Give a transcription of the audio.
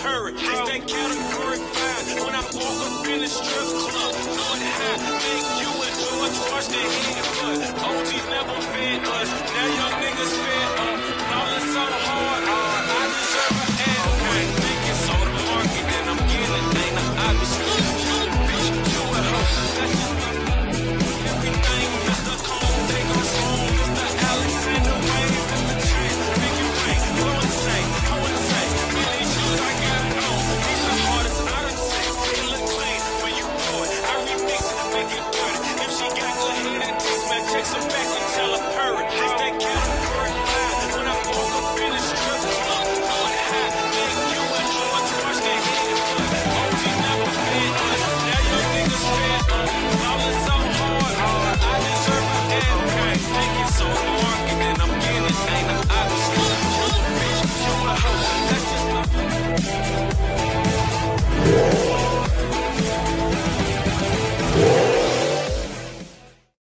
hurry. It's that category 5. When I walk up in the strip club, going high, make you and George wash their head, but OGs never fed us. Now young niggas fed up. All this on